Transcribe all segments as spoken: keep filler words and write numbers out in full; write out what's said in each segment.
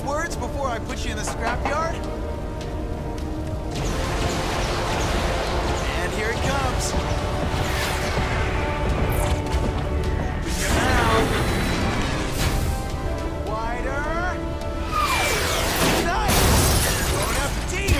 words before I put you in the scrapyard? And here it comes. Come out. Wider. Nice. Going up deep.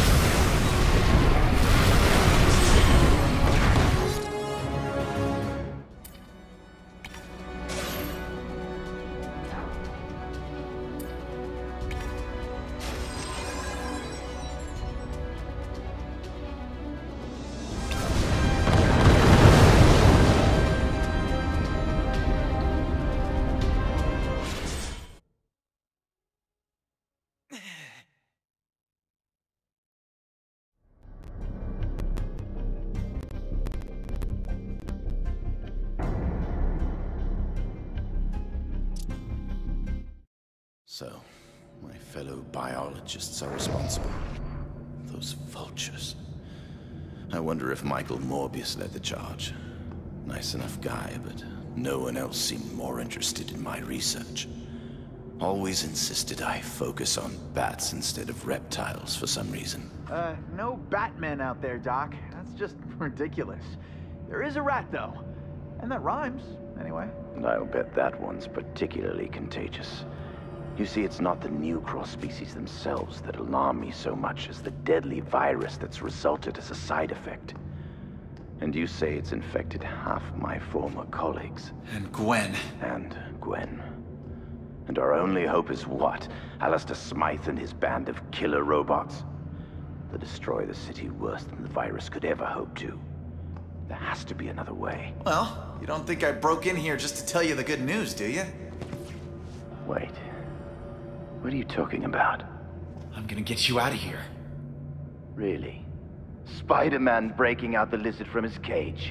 So, my fellow biologists are responsible. Those vultures. I wonder if Michael Morbius led the charge. Nice enough guy, but no one else seemed more interested in my research. Always insisted I focus on bats instead of reptiles for some reason. Uh, no Batman out there, Doc. That's just ridiculous. There is a rat, though. And that rhymes, anyway. And I'll bet that one's particularly contagious. You see, it's not the new cross species themselves that alarm me so much as the deadly virus that's resulted as a side effect. And you say it's infected half my former colleagues. And Gwen. And Gwen. And our only hope is what? Alistair Smythe and his band of killer robots? To destroy the city worse than the virus could ever hope to. There has to be another way. Well, you don't think I broke in here just to tell you the good news, do you? Wait. What are you talking about? I'm gonna get you out of here. Really? Spider-Man breaking out the lizard from his cage?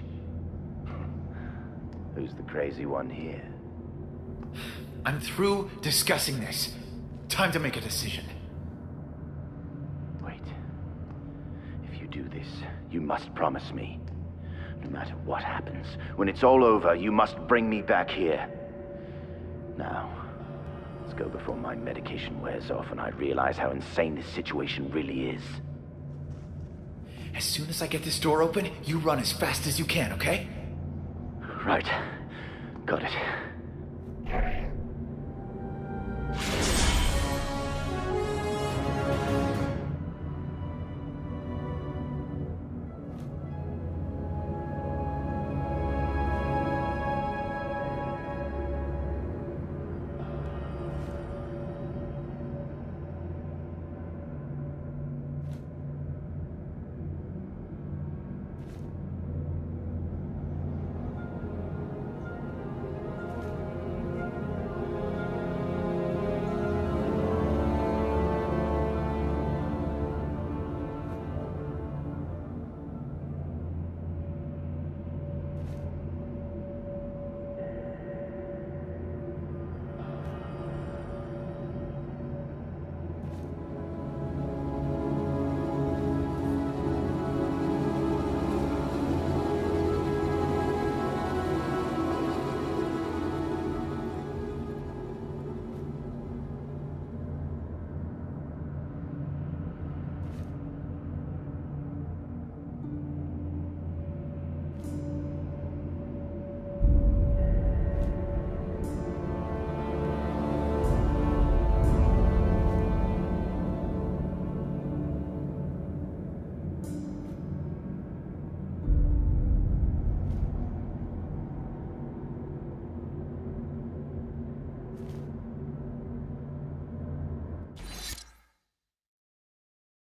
Who's the crazy one here? I'm through discussing this. Time to make a decision. Wait. If you do this, you must promise me. No matter what happens, when it's all over, you must bring me back here. Now, let's go before my medication wears off and I realize how insane this situation really is. As soon as I get this door open, you run as fast as you can, okay? Right. Got it.